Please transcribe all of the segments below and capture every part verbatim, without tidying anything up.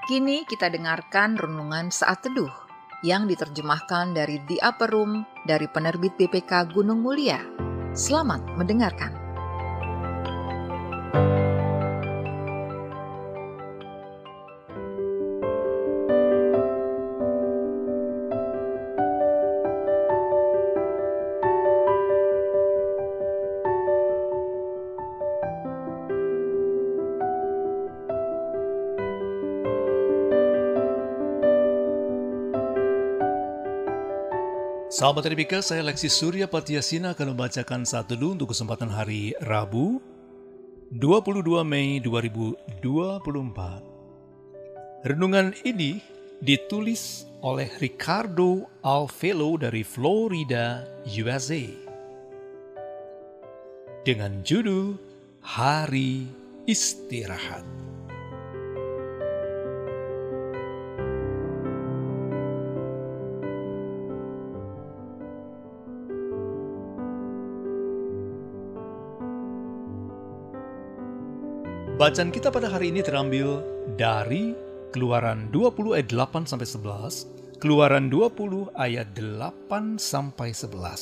Kini kita dengarkan renungan saat teduh yang diterjemahkan dari The Upper Room dari penerbit B P K Gunung Mulia. Selamat mendengarkan. Sahabat R B K, saya Leksi Surya Patiasina akan membacakan saat teduh untuk kesempatan hari Rabu, dua puluh dua Mei dua ribu dua puluh empat. Renungan ini ditulis oleh Ricardo Alvelo dari Florida, U S A. Dengan judul Hari Istirahat. Bacaan kita pada hari ini terambil dari Keluaran dua puluh ayat delapan sampai sebelas, Keluaran dua puluh ayat delapan sampai sebelas.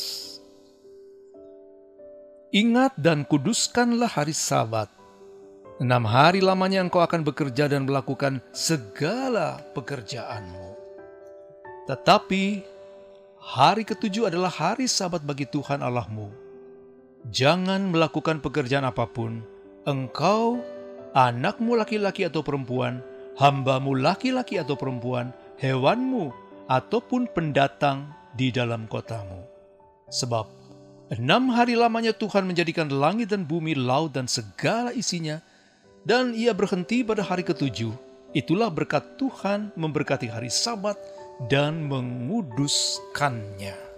Ingat dan kuduskanlah hari Sabat. Enam hari lamanya engkau akan bekerja dan melakukan segala pekerjaanmu. Tetapi hari ketujuh adalah hari Sabat bagi Tuhan Allahmu. Jangan melakukan pekerjaan apapun, engkau, anakmu laki-laki atau perempuan, hambamu laki-laki atau perempuan, hewanmu, ataupun pendatang di dalam kotamu. Sebab enam hari lamanya Tuhan menjadikan langit dan bumi, laut dan segala isinya, dan ia berhenti pada hari ketujuh. Itulah berkat Tuhan memberkati hari Sabat dan menguduskannya.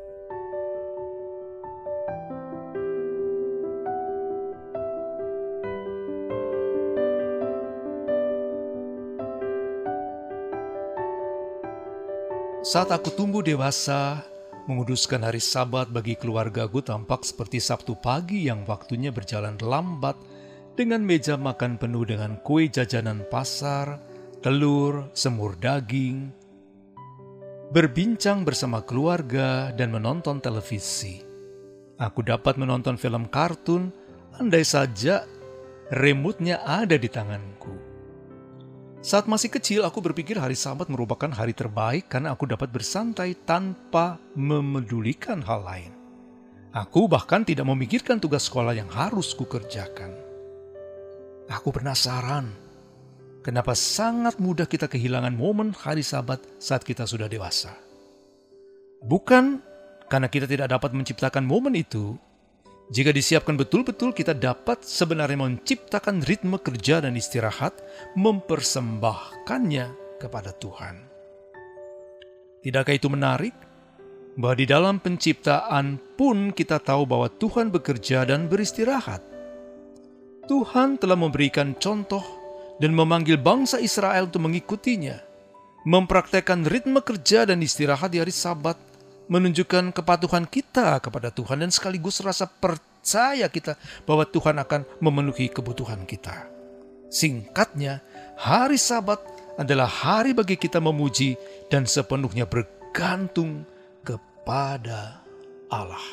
Saat aku tumbuh dewasa, menguduskan hari Sabat bagi keluargaku tampak seperti Sabtu pagi yang waktunya berjalan lambat dengan meja makan penuh dengan kue jajanan pasar, telur, semur daging, berbincang bersama keluarga dan menonton televisi. Aku dapat menonton film kartun, andai saja remote-nya ada di tanganku. Saat masih kecil, aku berpikir hari Sabat merupakan hari terbaik karena aku dapat bersantai tanpa memedulikan hal lain. Aku bahkan tidak memikirkan tugas sekolah yang harus kukerjakan. Aku penasaran, kenapa sangat mudah kita kehilangan momen hari Sabat saat kita sudah dewasa. Bukan karena kita tidak dapat menciptakan momen itu. Jika disiapkan betul-betul, kita dapat sebenarnya menciptakan ritme kerja dan istirahat, mempersembahkannya kepada Tuhan. Tidakkah itu menarik? Bahwa di dalam penciptaan pun kita tahu bahwa Tuhan bekerja dan beristirahat. Tuhan telah memberikan contoh dan memanggil bangsa Israel untuk mengikutinya, mempraktekkan ritme kerja dan istirahat di hari Sabat, menunjukkan kepatuhan kita kepada Tuhan dan sekaligus rasa percaya kita bahwa Tuhan akan memenuhi kebutuhan kita. Singkatnya, hari Sabat adalah hari bagi kita memuji dan sepenuhnya bergantung kepada Allah.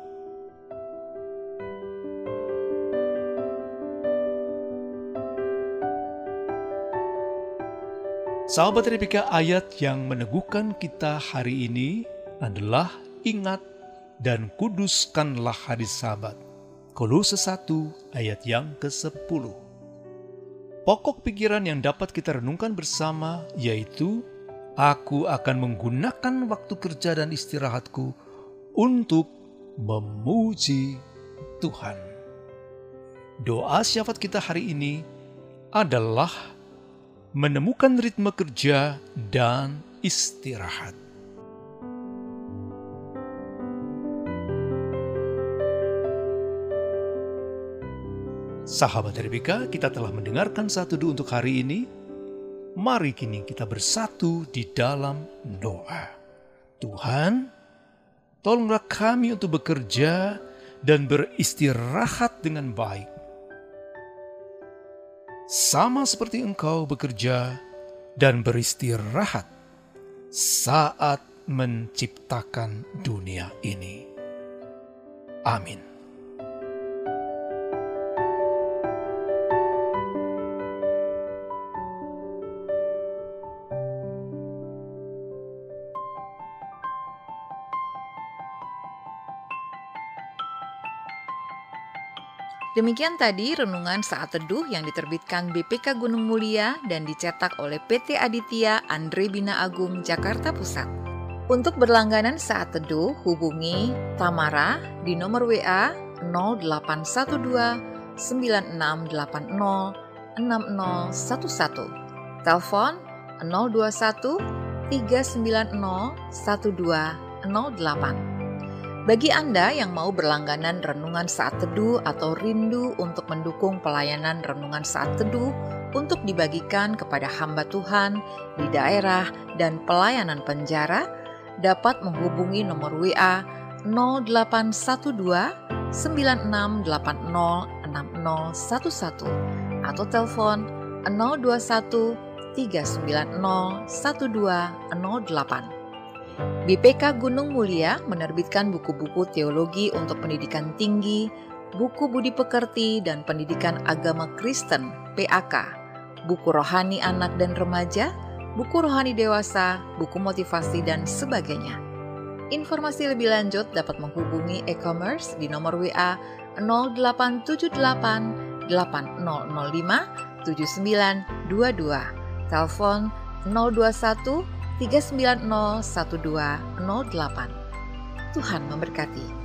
Sahabat R B K, ayat yang meneguhkan kita hari ini adalah ingat dan kuduskanlah hari Sabat. Kolose satu ayat yang kesepuluh. Pokok pikiran yang dapat kita renungkan bersama yaitu, aku akan menggunakan waktu kerja dan istirahatku untuk memuji Tuhan. Doa syafaat kita hari ini adalah menemukan ritme kerja dan istirahat. Sahabat R B K, kita telah mendengarkan satu teduh untuk hari ini. Mari kini kita bersatu di dalam doa. Tuhan, tolonglah kami untuk bekerja dan beristirahat dengan baik. Sama seperti Engkau bekerja dan beristirahat saat menciptakan dunia ini. Amin. Demikian tadi renungan saat teduh yang diterbitkan B P K Gunung Mulia dan dicetak oleh P T Aditya Andre Bina Agung Jakarta Pusat. Untuk berlangganan saat teduh, hubungi Tamara di nomor W A nol delapan satu dua sembilan enam delapan nol enam nol satu satu, telepon nol dua satu tiga sembilan nol satu dua nol delapan. Bagi Anda yang mau berlangganan renungan saat teduh atau rindu untuk mendukung pelayanan renungan saat teduh untuk dibagikan kepada hamba Tuhan di daerah dan pelayanan penjara, dapat menghubungi nomor W A nol delapan satu dua sembilan enam delapan nol enam nol satu satu atau telepon nol dua satu tiga sembilan nol satu dua nol delapan. B P K Gunung Mulia menerbitkan buku-buku teologi untuk pendidikan tinggi, buku budi pekerti dan pendidikan agama Kristen P A K, buku rohani anak dan remaja, buku rohani dewasa, buku motivasi dan sebagainya. Informasi lebih lanjut dapat menghubungi e-commerce di nomor W A nol delapan tujuh delapan delapan nol nol lima tujuh sembilan dua dua, telepon nol dua satu tiga sembilan nol satu dua nol delapan. Tuhan memberkati.